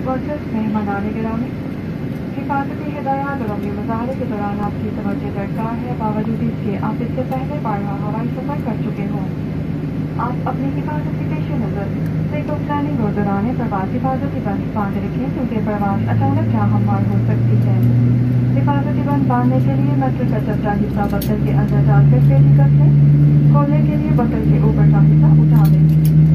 Workers मेहमानान गिरामी, हिफाजती हिदायत और अमली मजाहरे के दौरान आपकी तवज्जो दरकार है, बावजूद इसके आप इससे पहले बारहा हवाई सफर कर चुके हों। आप अपनी हिफाजती पेश नज़र टेक ऑफ प्लानिंग और दौरान प्रवास हिफाजती बंद बांध रखें, क्योंकि प्रवास अचानक जहाँ हमवार हो सकती है। हिफाजती बंद बांधने के लिए मेटल का चपटा हिस्सा बटन के अंदर डालकर पेटी कर लें। खोलने के लिए बटन के ऊपर का हिस्सा उठा लें।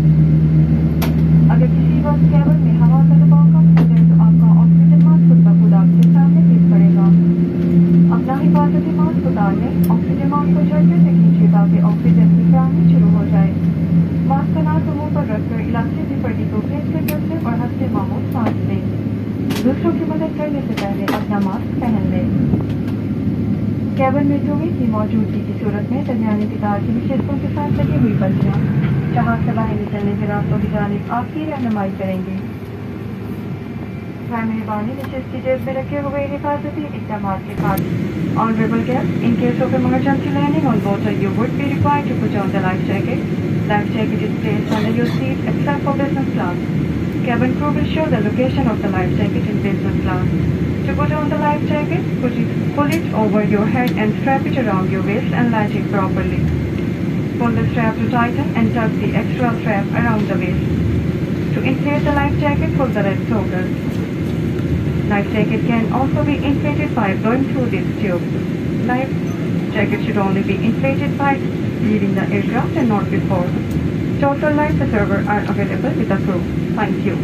अगर किसी वक्त केबल में हवा का दबाव कम हो जाए तो आपका ऑक्सीजन मास्क खुद ब खुद आपके सामने गिर पड़ेगा। अपना हिफाजती मास्क उतार लें। ऑक्सीजन मास्क को झटके से खींचिए ताकि ऑक्सीजन की फराहमी शुरू हो जाए। मास्क का नाक मुंह पर रखकर इलाके की पट्टी को खींच कर रख लें और हंसते मामूल सांस लें। दूसरों की मदद करने से पहले अपना मास्क पहन लें। केबिन में धुएं की मौजूदगी की सूरत में दरमियानी कितार की नशिस्तों के साथ लगी हुई बल्लियाँ जहाज से बाहर निकलने के रास्तों की जानिब आपकी रहनुमाई करेंगी। मेहरबानी नशिस्त की जेब में रखे हुए हिफाजती इक़दामात के साथ Honorable guests, in case of emergency landing on water, you would be required to put on the life jacket. Life jacket is placed under your seat except for business class. Cabin crew will show the location of the life jacket in business class. To put on the life jacket, pull it over your head and strap it around your waist and latch it properly. Pull the strap to tighten and tuck the extra strap around the waist. To inflate the life jacket, pull the red toggle. Life jacket can also be inflated by blowing through this tube. Life jacket should only be inflated by leaving the aircraft and not before. Total life preservers are available with the crew. Thank you.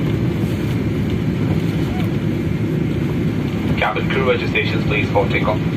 Cabin crew registrations, please, for takeoff.